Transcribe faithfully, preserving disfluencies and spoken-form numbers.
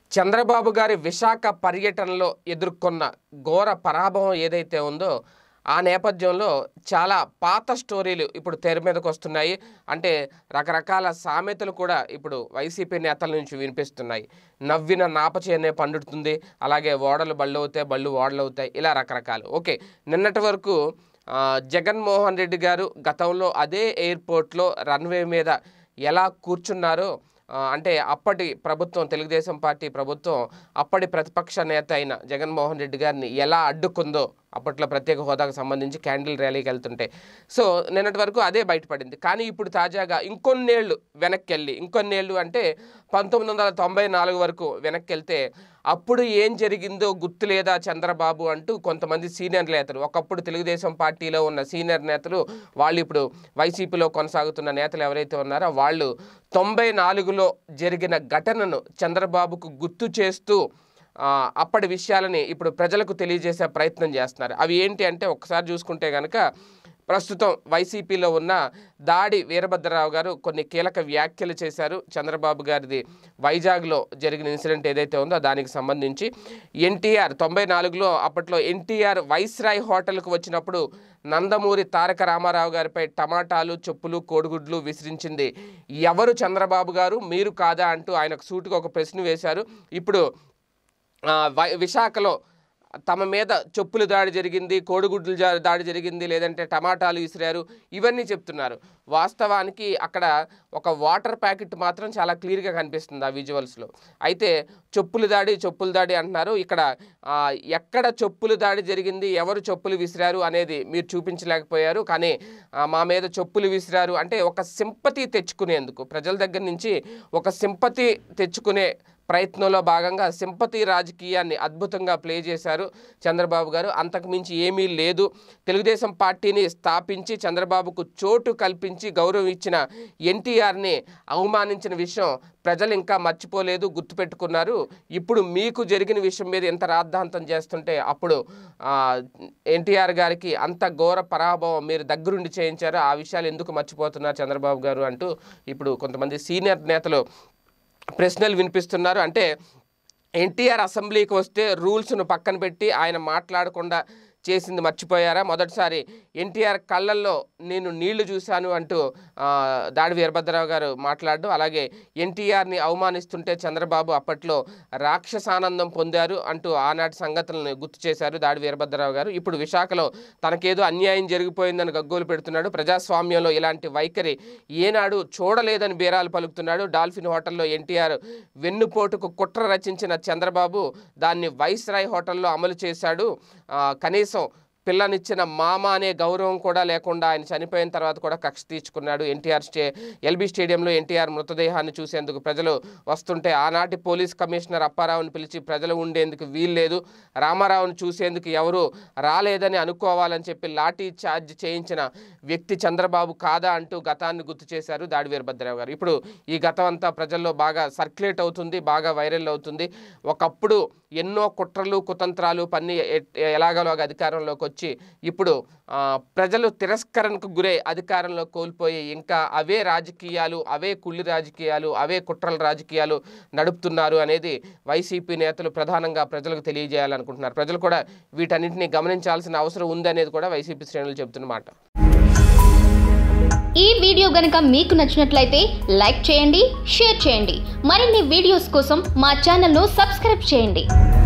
చంద్రబాబు గారి విశాఖ పర్యటనలో ఎదుర్కొన్న ఘోర పరాభవం ఏదైతే ఉందో ఆ నేపథ్యంలో చాలా పాత స్టోరీలు ఇప్పుడు తెర మీదకు వస్తున్నాయి. అంటే రకరకాల సామెతలు కూడా ఇప్పుడు వైసీపీ నేతల నుంచి వినిపిస్తున్నాయి. నవ్విన నాపచేనే పండుతుంది, అలాగే ఓడలు బళ్ళు అవుతాయి, బళ్ళు ఓడలు అవుతాయి, ఇలా రకరకాలు. ఓకే, నిన్నటి వరకు జగన్మోహన్ రెడ్డి గారు గతంలో అదే ఎయిర్పోర్ట్లో రన్వే మీద ఎలా కూర్చున్నారో, అంటే అప్పటి ప్రభుత్వం తెలుగుదేశం పార్టీ ప్రభుత్వం అప్పటి ప్రతిపక్ష నేత అయిన జగన్మోహన్ రెడ్డి గారిని ఎలా అడ్డుకుందో అప్పట్లో ప్రత్యేక హోదాకు సంబంధించి క్యాండిల్ ర్యాలీకి వెళ్తుంటే, సో నిన్నటి వరకు అదే బయటపడింది. కానీ ఇప్పుడు తాజాగా ఇంకొన్నేళ్ళు వెనక్కి వెళ్ళి, ఇంకొన్నేళ్ళు అంటే పంతొమ్మిది వందల తొంభై నాలుగు వరకు వెనక్కి వెళ్తే అప్పుడు ఏం జరిగిందో గుర్తు లేదా చంద్రబాబు అంటూ కొంతమంది సీనియర్ నేతలు, ఒకప్పుడు తెలుగుదేశం పార్టీలో ఉన్న సీనియర్ నేతలు, వాళ్ళు ఇప్పుడు వైసీపీలో కొనసాగుతున్న నేతలు ఎవరైతే ఉన్నారో వాళ్ళు తొంభై నాలుగులో జరిగిన ఘటనను చంద్రబాబుకు గుర్తు చేస్తూ అప్పటి విషయాలని ఇప్పుడు ప్రజలకు తెలియజేసే ప్రయత్నం చేస్తున్నారు. అవి ఏంటి అంటే ఒకసారి చూసుకుంటే కనుక ప్రస్తుతం వైసీపీలో ఉన్న దాడి వీరభద్రరావు గారు కొన్ని కీలక వ్యాఖ్యలు చేశారు. చంద్రబాబు గారిది వైజాగ్లో జరిగిన ఇన్సిడెంట్ ఏదైతే ఉందో దానికి సంబంధించి ఎన్టీఆర్ తొంభై నాలుగులో అప్పట్లో ఎన్టీఆర్ వైస్రాయ్ హోటల్కు వచ్చినప్పుడు నందమూరి తారక రామారావు గారిపై టమాటాలు, చెప్పులు, కోడిగుడ్లు విసిరించింది ఎవరు? చంద్రబాబు గారు, మీరు కాదా అంటూ ఆయనకు సూటిగా ఒక ప్రశ్న వేశారు. ఇప్పుడు విశాఖలో తమ మీద చెప్పులు దాడి జరిగింది, కోడిగుడ్లు దాడి జరిగింది, లేదంటే టమాటాలు విసిరారు, ఇవన్నీ చెప్తున్నారు. వాస్తవానికి అక్కడ ఒక వాటర్ ప్యాకెట్ మాత్రం చాలా క్లియర్గా కనిపిస్తుంది ఆ విజువల్స్లో. అయితే చెప్పులు దాడి చెప్పులు దాడి అంటున్నారు. ఇక్కడ ఎక్కడ చెప్పులు దాడి జరిగింది, ఎవరు చెప్పులు విసిరారు అనేది మీరు చూపించలేకపోయారు. కానీ మా మీద చెప్పులు విసిరారు అంటే ఒక సింపతి తెచ్చుకునేందుకు, ప్రజల దగ్గర నుంచి ఒక సింపతి తెచ్చుకునే ప్రయత్నంలో భాగంగా సింపతి రాజకీయాన్ని అద్భుతంగా ప్లే చేశారు చంద్రబాబు గారు. అంతకుమించి ఏమీ లేదు. తెలుగుదేశం పార్టీని స్థాపించి చంద్రబాబుకు చోటు కల్పించి గౌరవం ఇచ్చిన ఎన్టీఆర్ని అవమానించిన విషయం ప్రజలు ఇంకా మర్చిపోలేదు, గుర్తుపెట్టుకున్నారు. ఇప్పుడు మీకు జరిగిన విషయం మీద ఎంత రాద్ధాంతం చేస్తుంటే అప్పుడు ఎన్టీఆర్ గారికి అంత ఘోర పరాభవం మీరు దగ్గరుండి చేయించారు, ఆ విషయాలు ఎందుకు మర్చిపోతున్నారు చంద్రబాబు గారు అంటూ ఇప్పుడు కొంతమంది సీనియర్ నేతలు ప్రశ్నలు వినిపిస్తున్నారు. అంటే ఎన్టీఆర్ అసెంబ్లీకి వస్తే రూల్స్ను పక్కన పెట్టి ఆయన మాట్లాడకుండా చేసింది మర్చిపోయారా? మొదటిసారి ఎన్టీఆర్ కళ్ళల్లో నేను నీళ్లు చూశాను అంటూ దాడి వీరభద్రరావు గారు మాట్లాడడం, అలాగే ఎన్టీఆర్ని అవమానిస్తుంటే చంద్రబాబు అప్పట్లో రాక్షసానందం పొందారు అంటూ ఆనాటి సంగతులను గుర్తు చేశారు దాడి వీరభద్రరావు గారు. ఇప్పుడు విశాఖలో తనకేదో అన్యాయం జరిగిపోయిందని గగ్గోలు పెడుతున్నాడు. ప్రజాస్వామ్యంలో ఇలాంటి వైఖరి ఏనాడు చూడలేదని బీరాలు పలుకుతున్నాడు. డాల్ఫిన్ హోటల్లో ఎన్టీఆర్ వెన్నుపోటుకు కుట్ర రచించిన చంద్రబాబు దాన్ని వైస్రాయ్ హోటల్లో అమలు చేశాడు. కనీసం పిల్లనిచ్చిన మామ అనే గౌరవం కూడా లేకుండా ఆయన చనిపోయిన తర్వాత కూడా కక్ష తీర్చుకున్నాడు. ఎన్టీఆర్ స్టే ఎల్బీ స్టేడియంలో ఎన్టీఆర్ మృతదేహాన్ని చూసేందుకు ప్రజలు వస్తుంటే ఆనాటి పోలీస్ కమిషనర్ అప్పారావుని పిలిచి ప్రజలు ఉండేందుకు వీల్లేదు, రామారావుని చూసేందుకు ఎవరు రాలేదని అనుకోవాలని చెప్పి లాఠీ చార్జ్ చేయించిన వ్యక్తి చంద్రబాబు కాదా అంటూ గతాన్ని గుర్తు చేశారు దాడి వీరభద్రరావు గారు. ఇప్పుడు ఈ గతం అంతా ప్రజల్లో బాగా సర్క్యులేట్ అవుతుంది, బాగా వైరల్ అవుతుంది. ఒకప్పుడు ఎన్నో కుట్రలు కుతంత్రాలు పన్ని ఎలాగోలాగా అధికారంలోకి వచ్చి ఇప్పుడు ప్రజలు తిరస్కరణకు గురై అధికారంలో కోల్పోయి ఇంకా అవే రాజకీయాలు, అవే కుళ్ళి రాజకీయాలు, అవే కుట్రల రాజకీయాలు నడుపుతున్నారు అనేది వైసీపీ నేతలు ప్రధానంగా ప్రజలకు తెలియజేయాలనుకుంటున్నారు. ప్రజలు కూడా వీటన్నింటినీ గమనించాల్సిన అవసరం ఉంది అనేది కూడా వైసీపీ శ్రేణులు చెబుతున్నమాట. ఈ వీడియో గనుక మీకు నచ్చినట్లయితే లైక్ చేయండి, షేర్ చేయండి. మరిన్ని వీడియోస్ కోసం మా ఛానల్ను సబ్స్క్రైబ్ చేయండి.